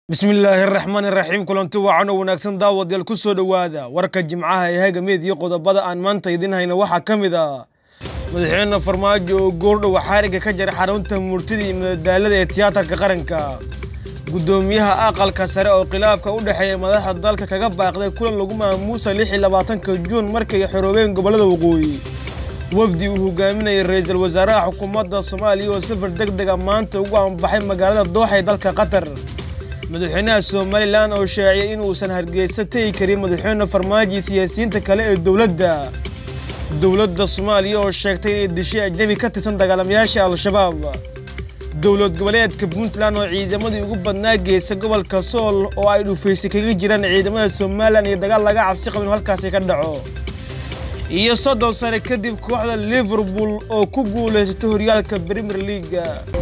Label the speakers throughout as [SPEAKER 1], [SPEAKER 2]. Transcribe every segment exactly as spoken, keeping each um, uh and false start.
[SPEAKER 1] بسم الله الرحمن الرحيم كلنتو وعنا وناكسن داود يل كسو دوادا وركا جمعها يهاجا ميد يقود بدا ان مانتا يدين هاينا وحا كاميدا مدحينا فرماجو غوردو وحارقا كجر حارونتا مرتدي من الدالة التياتر كقرنكا قدوميها اقل كسر او قلافكا ودحيا مداحة دالكا كقباقدا كلن لغوما موسى ليحي لباتنكا جون مركا حروبين قبلدا وقوي وفدي وهogaaminay ra'iisul wasaaraha xukuumadda Soomaaliya oo safar degdeg ah maanta ugu anbaxay magaalada Dooxa ee dalka Qatar madaxweynaha Soomaaliland oo shaaciyay in uusan hargeysatay karin madaxweyne farmaajo siyaasiyiinta kale ee dawladda dawladda Soomaaliya oo sheegtay in dishay ajnabi ka tirsan dagaalamayaasha al-shabaab dawlad goboleedka Puntland oo ciidamadii ugu badnaa geesay gobolka Sool oo ay dhufaysay kaga jiraan ciidamada Soomaaliland iyo dagaal laga cabsi qabin halkaas ka dhaco iyo soddon sano kadib kooxda Liverpool oo ku guuleysatay horyaalka Premier League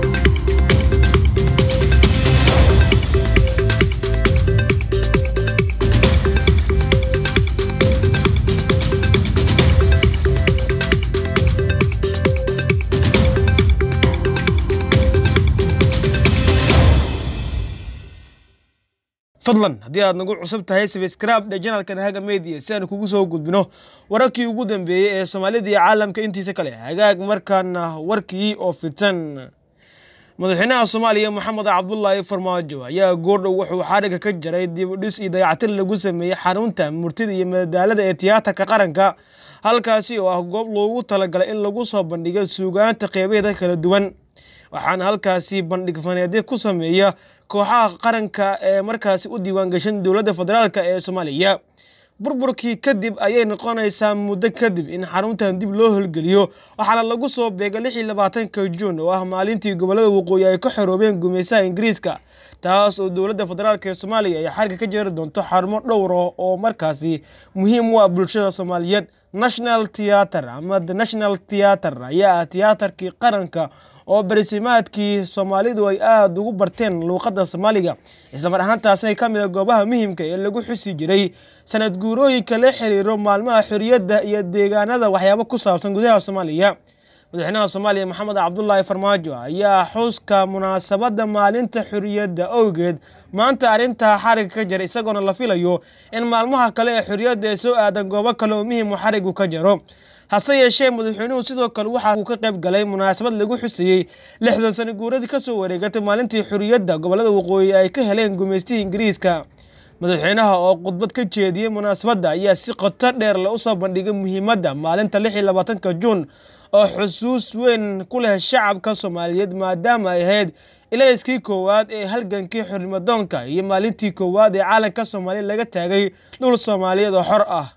[SPEAKER 1] فضلاً هدي aad nagu cusub tahay subscribe dhe channelkan Haga Media si aan kugu soo gudbino wararkii ugu dambeeyay ee Soomaalida iyo caalamka intiisa kale hagaag markaan warkii oo fitan madaxweynaha Soomaaliya Maxamed Cabdullaahi Farmaajo ayaa goordhow wuxuu xariga ka jaray dib u dhis iyo dayactir lagu sameeyay xarunta murtida iyo madaalada ee tiyaatarka qaranka halkaasi oo ah goob loogu talagalay in lagu soo bandhigo suugaanta qeybaha kala duwan waxaan halkaasi bandhig faneed ku sameeyaa kooxaha qaranka ee markaasi u diiwaan gashan dawladda federaalka ee Soomaaliya burburkii kadib ayay noqonaysaa muddo kadib in xaruntan dib loo howlgeliyo waxaana lagu soo beegay lix iyo labaatanka Juun oo ah maalintii gobolada waqooyi ay ka xoroobeen gumaysaha Ingiriiska taas oo dawladda federaalka ee Soomaaliya ay xarka ka jeeri doonto xarumo dhowr oo markaasi muhiim u ah bulshada Soomaaliyeed National Theatre ama The National Theatre ayaa tiyaatarkii qaranka oo barisimaadkii Soomaalidu ay aad ugu barteen luqadda Soomaaliga isla mar ahaantaas ay kamid ah goobaha muhiimka ee lagu xusi jiray sanad guurooyinka la xiriiro maalmaha xuriyadda iyo deegaanada waxyaabo ku saabsan gudaha Soomaaliya madaxweynaha Soomaaliya Maxamed Cabdullaahi Farmaajo ayaa xuska munaasabadda maalinta xuriyadda awgeed maanta arinta xarig ka jaray isagoona la filayo in maalmaha kale ee xuriyadda ay soo aadan goobo kale oo muhiim u xarigu ka jaro hase yeeshee madaxweynuhu sidoo kale waxa uu ka qayb galay munaasabad lagu xusayay lixdan sano guuradii ka soo wareegatay maalintii xuriyadda gobolada waqooyi ay ka heleen gumaystii Ingiriiska madaxweynaha oo khudbad ka jeediyay munaasabadda ayaa si qoto dheer la u soo bandhigay muhiimadda maalinta lix iyo labaatanka Juun oo xusuus weyn ku leh shacabka Soomaaliyeed maadaama ay ahayd ilayskii koowaad ee halgankii xurnimadoonka iyo maalintii koowaad ee caalamka Soomaaliya laga taagay dhul Soomaaliyeed oo xor ah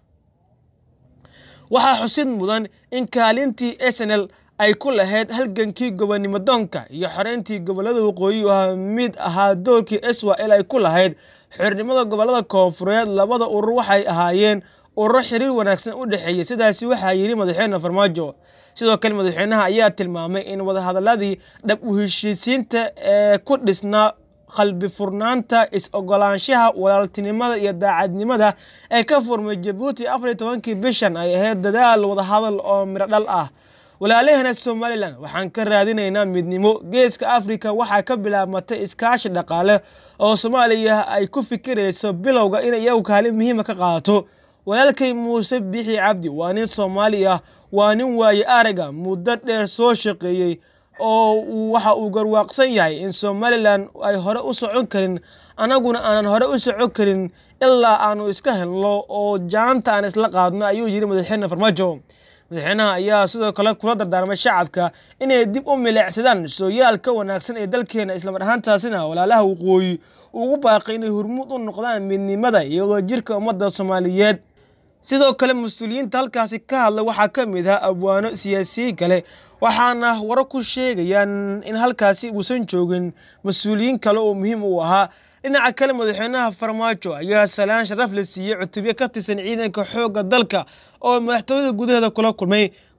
[SPEAKER 1] waxa xusid mudan in kaalintii S N L ay ku lahayd halgankii gobonnimadoonka iyo xoreyntii gobolada waqooyi oo mid ahaa doorkii S Y L ay ku lahayd xornimada gobolada koonfureed labada urur waxay ahaayeen urur xiriir wanaagsan u dhaxeeyay sidaasi waxa yiri madaxweyne Farmaajo sidoo kale madaxweynaha ayaa tilmaamay in wada hadaladii dhab u heshiisiinta ee ku dhisnaa qalbi furnaanta is ogolaanshaha walaaltinimada iyo daacadnimada ee ka furmay Djibouti afar iyo tobankii bishan ay ahayd dadaal wada hadal oo miro dhal ah walaalahana Soomaaliland waxaan ka raadinaynaa midnimo geeska Afrika waxa ka bilaabmatay iskaashi dhaqaale oo Soomaaliya ay ku fikirayso bilowga in iyagu kaalin muhiim ka qaadato walaalkay Muuse Bixi Cabdi waa nin Soomaaliya waa nin waaye araga muddo dheer soo shaqeeyay oo waxa uu garwaaqsan yahay in Soomaaliland ay hore u socon karin anaguna aanan hore u socon karin ilaa aanu iska helno oo jaanta aan isla qaadno ayuu yiri madaxweyne Farmaajo madaxweynaha ayaa sidoo kale kula dardaarmay shacabka inay dib u milicsadaan sooyaalka wanaagsan ee dalkeena isla mar ahaantaasina walaalaha waqooyi ugu baaqay inay hormuud u noqdaan midnimada iyo wadajirka ummadda Soomaaliyeed sidoo kale mas'uuliyiinta halkaasi ka hadlay waxa ka mid ah abwaano siyaasiyiin kale waxaana warar ku sheegayaan in halkaasi uusan joogin mas'uuliyiin kale oo muhiim u ahaa dhinaca kale madaxweynaha Farmaajo ayaa salaan sharaf la siiyay cutubyo ka tirsan ciidanka xoogga dalka oo madaxtooyada gudaheeda kula kulmay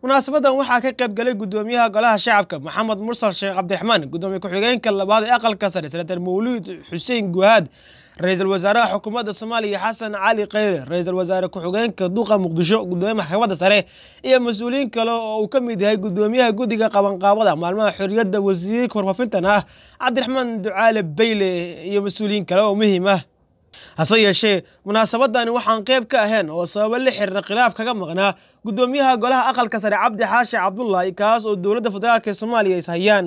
[SPEAKER 1] munaasabadan waxaa ka qayb galay gudoomiyaha golaha shacabka maxamed mursal sheekh cabdiraxmaan gudoomiye ku-xigeenka labaad ee aqalka sare senator mawlid xuseen guhaad ra'iisul wasaaraha xukuumadda Soomaaliya Xasan Cali Khayre ra'iisul wasaare ku-xigeenka duqa Muqdisho gudoomiyaha maxkamadda sare iyo mas'uuliyiin kale oo uu ka mid yahay gudoomiyaha guddiga qabanqaabada maalmaha xorriyadda wasiirka warfaafintan ah Cabdiraxmaan Ducaale Bayle iyo mas'uuliyiin kale oo muhiim ah hase yeeshee munaasabadani waxaan qayb ka ahayn oo sabab la xiriira khilaaf kaga maqnaa gudoomiyaha golaha aqalka sare Cabdi Xaashi Cabdullaahi kaas oo dowladda federaalka ee Soomaaliya ay hayaan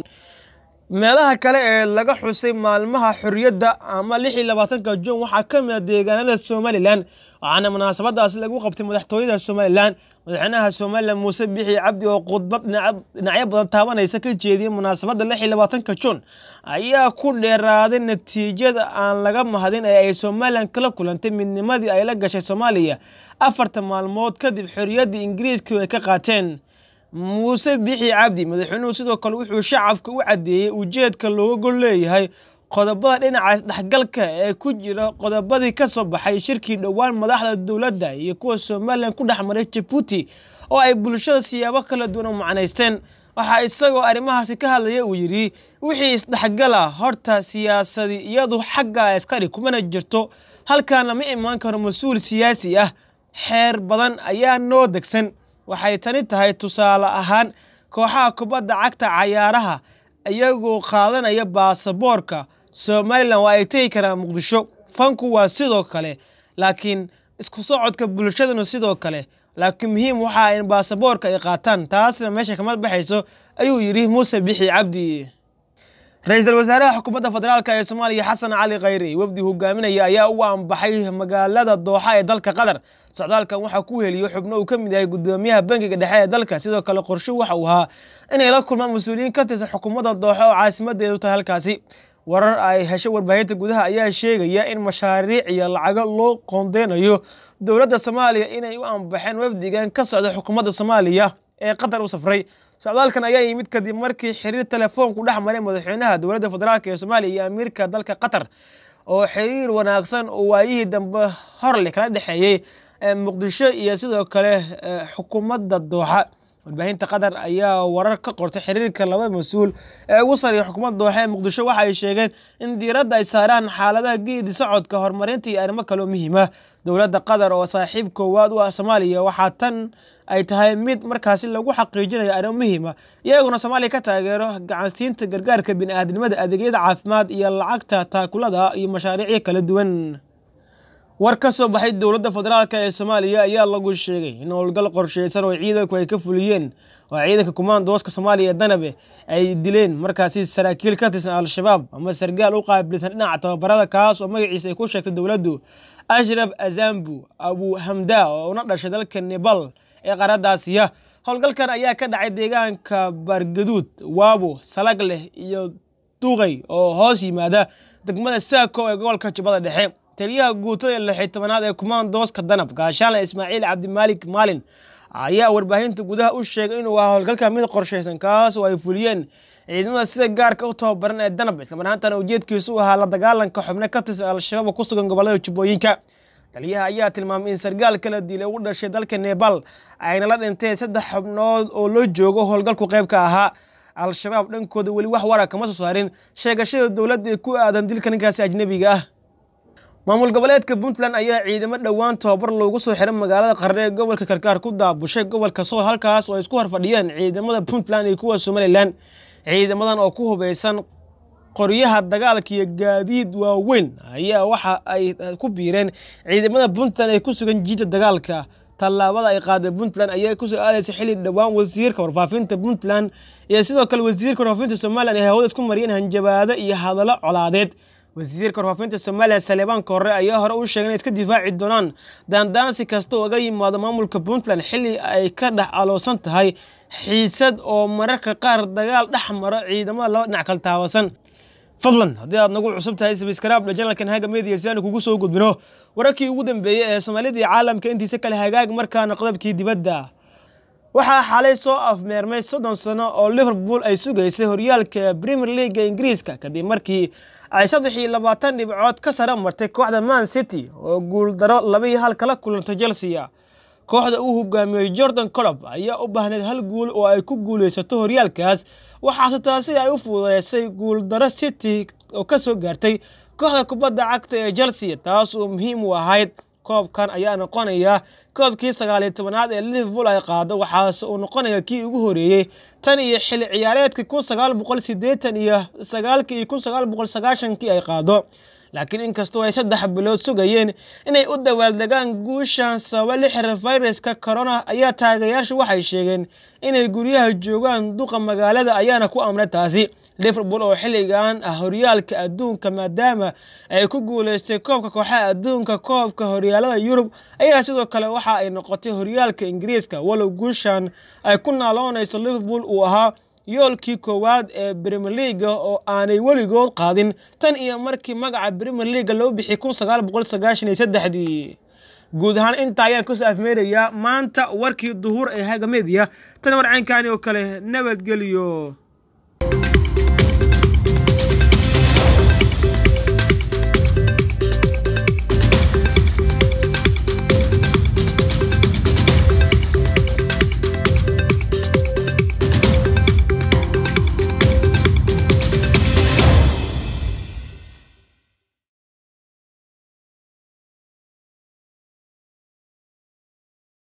[SPEAKER 1] meelaha kale ee laga xusay maalmaha xorriyadda ama lix iyo labaatanka Juun waxaa ka mid ah deegaanada Somaliland waxaana munaasabadaas lagu qabtay madaxtooyada Somaliland madaxweynaha Somaliland Muuse Bixi Cabdi oo khudbad dhinacyo badan taabanaysa ka jeediyay munaasabada lix iyo labaatanka Juun ayaa ku dheeraaday natiijada aan laga mahadin ee ay Somaliland kala kulantay midnimadii ay la gashay Soomaaliya afartan maalmood kadib xorriyadda Ingiriiska ay ka qaateen Muuse Bixi Cabdi madaxweynuhu sidoo kale wuxuu shacabka u cadeeyay ujeedka looga gol leeyahay qodobada dhinaca dhaxgalka ee ku jira qodobadii ka soo baxay shirkii dhawaan madaxda dowladda iyo kuwa Somaliland ku dhaxmaray Djibouti oo ay bulshada siyaabo kala duwan u macnaysteen waxa isagoo arrimahaasi ka hadlaya uu yiri wixii isdhaxgala horta siyaasadii iyadu xagga askari kuma jirto halkaana ma imaan karo mas'uul siyaasi ah xeer badan ayaa noo degsan waxay tani tahay tusaale ahaan kooxaha kubadda cagta cayaaraha iyagoo qaadanaya baasaboorka Somaliland waa ay tagi karaan Muqdisho fanku waa sidoo kale laakiin isku socodka bulshaduna sidoo kale laakiin muhiim waxa in baasaboorka ay qaataan taasna meesha kama baxayso ayuu yiri Muuse Bixi Cabdi ra'iisul wasaaraha xukuumadda federaalka ee Soomaaliya Xasan Cali Khayre wafdi hogaaminaya ayaa u aanbaxay magaalada Dooxa ee dalka Qatar socdaalkan waxa ku heliyo xubno uu ka mid yahay gudoomiyaha bangiga dhexe ee dalka sidoo kale qorshe waxa uu ahaa inay la kulmaan mas'uuliyiin ka tirsan xukuumadda Dooxa oo caasimadeedu tahay halkaasi warar ay hesho warbaahinta gudaha ayaa sheegaya in mashaariic iyo lacag loo qoondeynayo dowladda Soomaaliya inay u aanbaxeen wafdigan ka socda xukuumadda Soomaaliya ee Qatar u safray socdaalkan ayaa yimid kadib markii xiriir telefoon ku dhaxmaray madaxweynaha dowladda federaalka ee Soomaaliya iyo amiirka dalka Qatar oo xiriir wanaagsan oo waayihii dambe hor le kala dhaxeeyay Muqdisho iyo sidoo kale xukuumadda Dooxa warbaahinta Qatar ayaa warar ka qortay xiriirka labada mas'uul ee ugu sarreeya xukuumadda Dooxa ee Muqdisho waxa ay sheegeen in diiradda ay saaraan xaaladaha geedi socodka horumarinta iyo arrimo kale oo muhiim ah dowladda Qatar oo saaxiib koowaad u ah Soomaaliya waxa tan ay tahay mid markaasi lagu xaqiijinayo arrimo muhiim ah iyaguna Soomaaliya ka taageero gacansiinta gargaarka bini'aadanimada adeegyada caafimaad iyo lacagta taakulada iyo mashaariic kala duwan war ka soo baxay dowladda federaalka ee Soomaaliya ayaa lagu sheegay in howlgal qorsheysan oo ciidanku ay ka fuliyeen oo ciidanka kumaandooska Soomaaliya Danabe ay dileen markaasi saraakiil ka tirsan Al-Shabaab ama sargaal u qaabilsan dhinaca tababarada kaas oo magaciisa ay ku sheegtay dowladdu Ashraf Azambu Abu Hamda oo una dhashay dalka Nepal ee qaaradaasiya howlgalkan ayaa ka dhacay deegaanka Bargaduud Waabo Salagleh iyo Duqay oo hoos yimaada degmada Saako ee gobolka Jubbada Dhexe taliyaha guutada lix iyo tobanaad ee kumaandooska Danab gaashaan Ismaaciil Cabdi Maalik Maalin ayaa warbaahinta gudaha u sheegay inuu waa howlgalka mid qorsheysan kaas oo ay fuliyeen ciidamada sida gaarka u tababaran ee Danab isla markaana ujeedkiisu ahaa la dagaalanka xubno ka tirsan Al-Shabaab ku sugan gobolada Jubbooyinka taliyaha ayaa tilmaamay in sargaal kala dilay u dhashay dalka Nepal ayna la dhinteen saddex xubnood oo loo joogo howlgalku qayb ka ahaa Al-Shabaab dhankooda wali wax wara kama soo saarin sheegashada dowladda ee ku aadan dilka ninkaasi ajnabiga ah maamul goboleedka Puntland ayaa ciidamo dhawaan tababar loogu soo xiray magaalada Qarre ee gobolka Karkaar ku daabushay gobolka Sool halkaas oo isku horfadhiyeen ciidamada Puntland iyo kuwa Somaliland ciidamadan oo ku hubeysan qoryaha dagaalka iyo gaadiid waaweyn ayaa waxa ay ku biireen ciidamada Puntland ee ku sugan jiida dagaalka tallaabada ay qaaday Puntland ayaa ku soo aadaysay xilli dhawaan wasiirka warfaafinta Puntland iyo sidoo kale wasiirka warfaafinta Somaliland ee hawada isku mariyeen hanjabaado iyo hadallo colaadeed wasiirka warfaafinta Somaliland Salebaan Korre ayaa hore u sheegay in iska difaaci doonaan daandaansi kasta oo uga yimaado maamulka Puntland xilli ay ka dhax aloosan tahay xiisad oo mararka qaar dagaal dhex maro ciidamada laba dhinac kala taawasan fadlan haddii aad nagu cusub tahay subscribe channelkan Haga Media si aan kugu soo gudbino wararkii ugu dambeeyay ee Soomaalida iyo caalamka intiisa kale hagaag markaana qodobkii dibadda waxaa xalay soo afmeermay soddon sano oo Liverpool ay sugaysay horyaalka Premier League Ingiriiska kadib markii ay saddex iyo labaatan dhibcood ka sare martay kooxda Man City oo guul daro laba iyo hal kala kulantay Chelsea kooxda uu hogaamiyey Jurgen Klopp ayaa u baahneyd hal guul oo ay ku guuleysato horyaalkaas waxaase taasi ay u fududeysay guul daro City oo ka soo gaartay kooxda kubadda cagta ee Chelsea taas oo muhiim u ahayd. koobkan ayaa noqonaya koobkii sagaal iyo tobanaad ee Liverpool ay qaado waxaase uu noqonaya kii ugu horeeyay tan iyo xilli ciyaareedkii kun sagaal boqol siddeetan iyo sagaal iyo kun sagaal boqol sagaashan ay qaado. laakiin inkastoo ay saddex bilood sugayeen inay u dawaaldegaan guushan sabab la xiriira fayraska corona ayaa taageerayaashu waxay sheegeen inay guryaha joogaan duqa magaalada ayaana ku amray taasi. Liverpool oo xilligan ah horyaalka adduunka maadaama ay ku guuleystay koobka kooxaha adduunka koobka horyaalada Yurub ayaa sidoo kale waxa ay noqotay horyaalka Ingiriiska walow guushan ay ku naaloonayso Liverpool uu ahaa yoolkii koowaad ee Premier League oo aanay weligood qaadin tan iyo markii magaca Premier League loo bixiyay kun sagaal boqol sagaashan iyo saddex. guud ahaan inta ayaan ku soo afmeerayaa maanta warkii duhur ee Haga Media tan warcaynkaani oo kale nabadgeliyo.